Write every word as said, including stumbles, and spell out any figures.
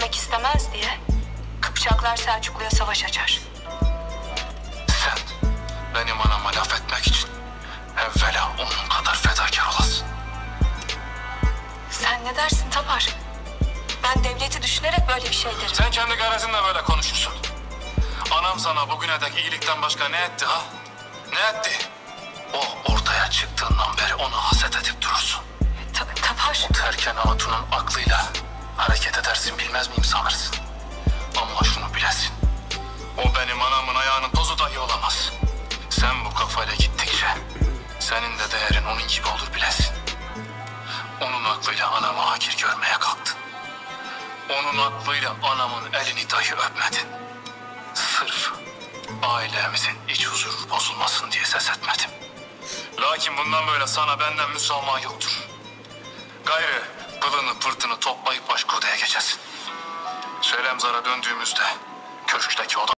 gitmek istemez diye Kıpçaklar Selçuklu'ya savaş açar. Sen benim anama laf etmek için evvela onun kadar fedakar olasın. Sen ne dersin Tapar? Ben devleti düşünerek böyle bir şey derim. Sen kendi garezinle böyle konuşursun. Anam sana bugüne dek iyilikten başka ne etti ha? Ne etti? O ortaya çıktığından beri onu haset edip durursun. Ta Tapar. Terken Hatun'un aklıyla hareket edersin bilmez miyim sanırsın. Ama şunu bilesin. O benim anamın ayağının tozu dahi olamaz. Sen bu kafayla gittikçe senin de değerin onun gibi olur bilesin. Onun aklıyla anamı hakir görmeye kalktın. Onun aklıyla anamın elini dahi öpmedin. Sırf ailemizin iç huzuru bozulmasın diye ses etmedim. Lakin bundan böyle sana benden müsamaha yoktur. Gayrı pılını pırtını toplayıp başka odaya geçesin. Şeremzar'a döndüğümüzde köşkteki oda